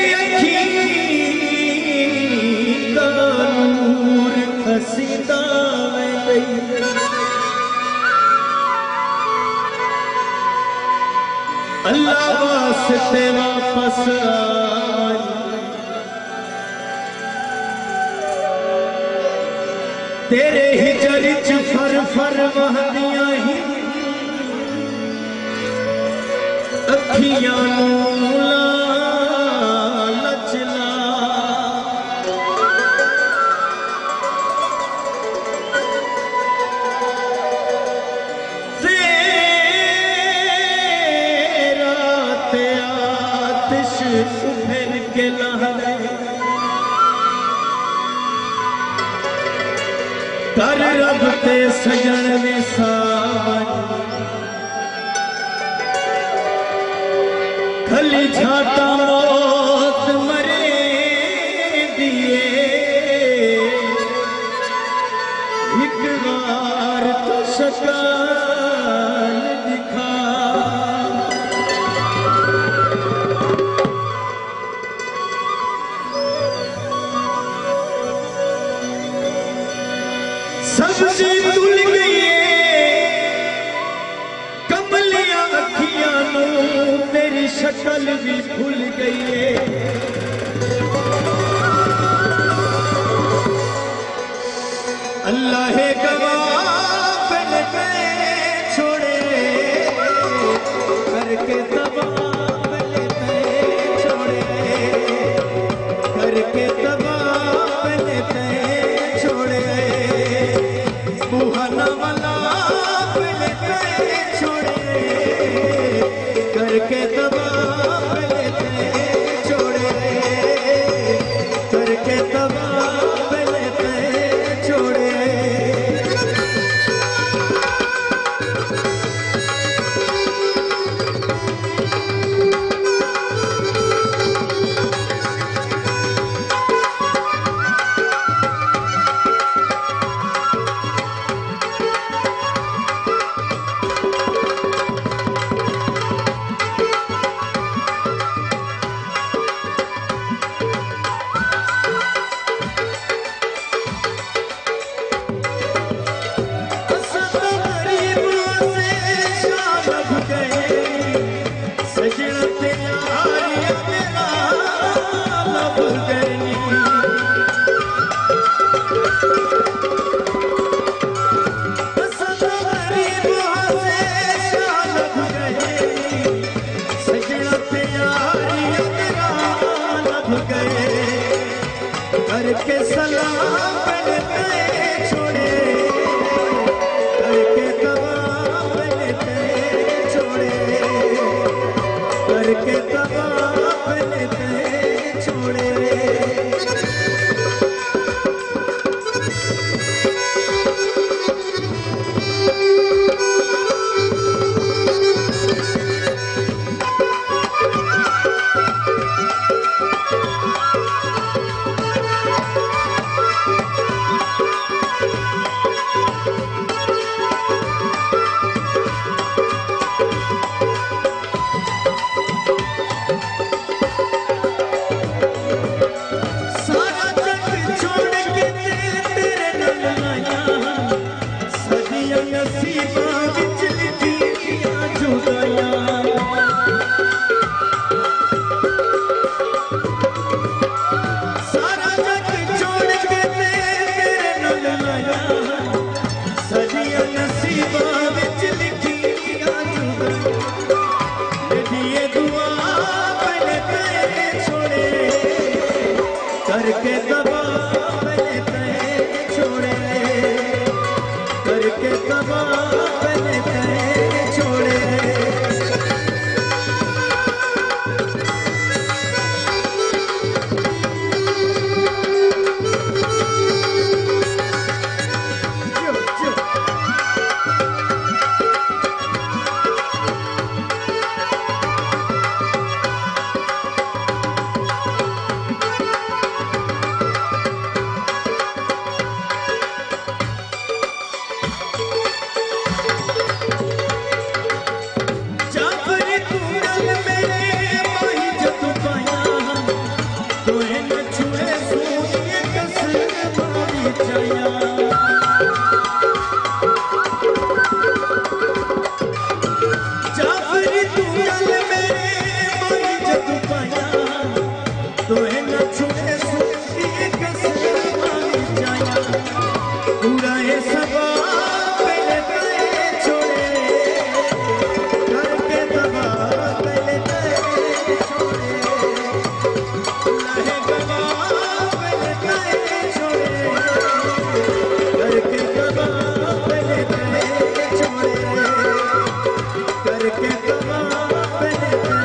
अखी का नूर खसीदा अल्लाह वास्ते वापस आई तेरे हिजर च फर फर वहदियां ही अखियां लचला उभर के लहरे कर रब ते सजन विसावन खली झाटा मौत मरे दिए एक बार तो शक्ल दिखा सब्जी तुल गई कमलियां अखियां नू तेरी शक्ल भी भूल गई अल्लाह गवाह बन गए छोड़े करके तबाह बन गए छोड़े करके तबाह बन गए छोड़े करके तबाह लेते छोड़े करके तबाह लेते छोड़े करके सलाम लेते छोड़े करके तबाह लेते छोड़े करके तबाह लेते छोड़े कमां